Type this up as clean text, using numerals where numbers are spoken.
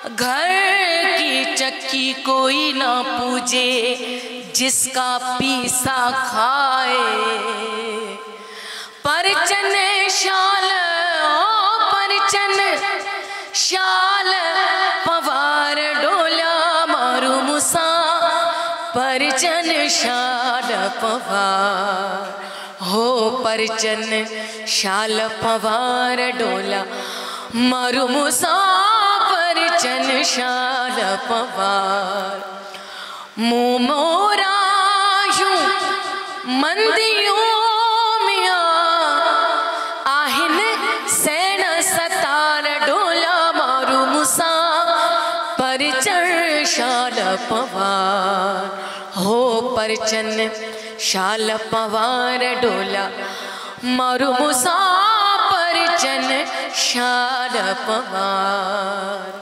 घर की चक्की कोई ना पूजे, जिसका पीसा खाए। परचन शाल परचन शाल पवार डोला मारू मुसा, परचन शाल पवार हो परचन शाल पवार डोला मारू मुसा, परचन शाल पवार। मुँह मोरा यूं मंदियों मिया, आहिन सैन सतार डोला मारू मुसा, परचन शाल पवार हो परचन शाल पवार डोला मारू मुसा, परचन शाल पवार।